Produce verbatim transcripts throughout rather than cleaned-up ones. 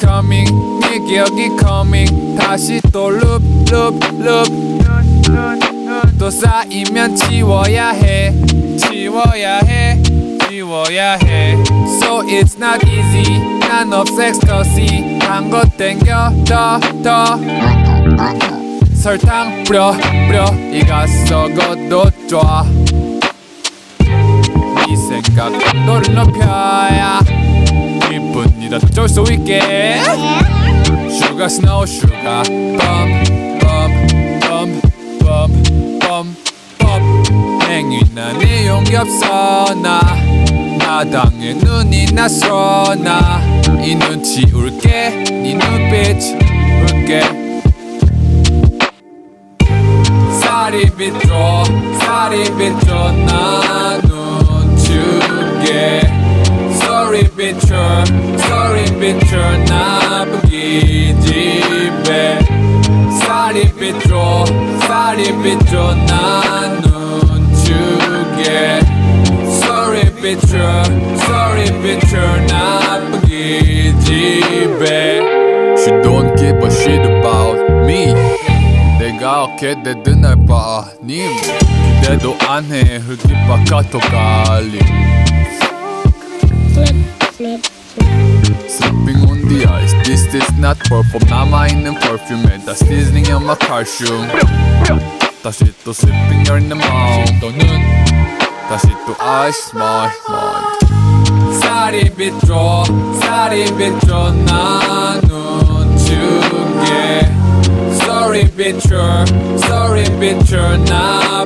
coming 네 기억이 coming 다시 또 loop loop loop 또 쌓이면 지워야 해 지워야 해 지워야 해 So it's not easy 난 없 섹스터시 한 것 땡겨 더 더 설탕 뿌려 뿌려 이가 썩어도 좋아 네 생각 강도를 높여야 기분이 더 좋을 수 있게 Sugar snow sugar bum bum bum bum bum bum 행위나 내용이 없어 나 나당에 눈이 났어 나 이 눈치 울게 네 눈빛 울게 살이 비춰 살이 비춰 나 눈 주게 Sorry 비춰 Sorry 비춰 나 부기집애 살이 비춰 살이 비춰 나 눈 주게 Sorry bitter, sorry bitter 나쁘기 집에 She don't give a shit about me 내가 어떻게 되든 날 봐 님 기대도 안해 흙이 바깥으로 갈림 Sleeping on the ice This is not perfume 남아있는 perfume 다 seasoning on my calcium 다시 또 sleeping you're in the mouth 또 눈 다시 또 ice my mind 살이 비춰 살이 비춰 나 눈 주게 Sorry bitter Sorry bitter 나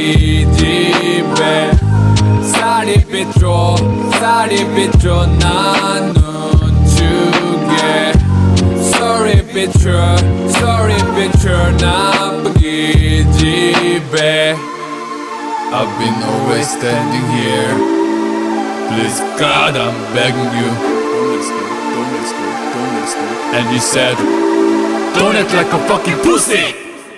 부기집애 살이 비춰 살이 비춰 나 눈 주게 Sorry bitter Sorry bitter 나 부기집애 I've been always standing here Please God I'm begging you Don't let us go, don't let us go, don't let us go And you said Don't act like a fucking pussy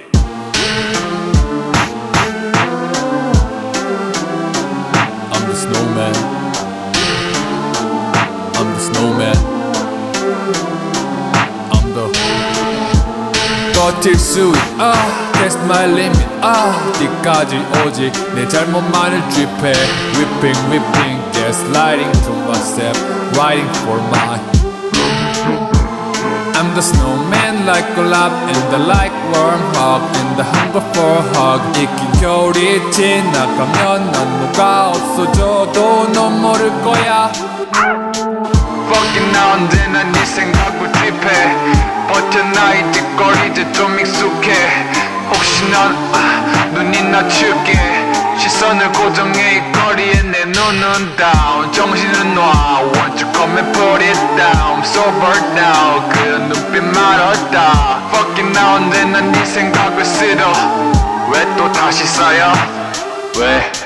I'm the snowman I'm the snowman I'm the 버틸 수 있어 Test my limit 아 뒤까지 오지 내 잘못만을 쥐패 Whipping whipping gaslighting to myself Writing for my I'm the snowman like a lap and the like warm hug and the hunger for a hug 익힌 겨울이 지나가면 난 누가 없어져도 넌 모를 거야 Fucking 나 언제나 네 생각을 딥해 버텨 나의 뒷거리 이제 좀 익숙해 혹시 넌 아, 눈이 낮출게 시선을 고정해 이 거리에 내 눈은 down 정신은 놔 Want you come and put it down I'm so burnt out 그 눈빛 말았다 Fucking 나 언제나 네 생각을 쓸어 왜 또 다시 쌓여 왜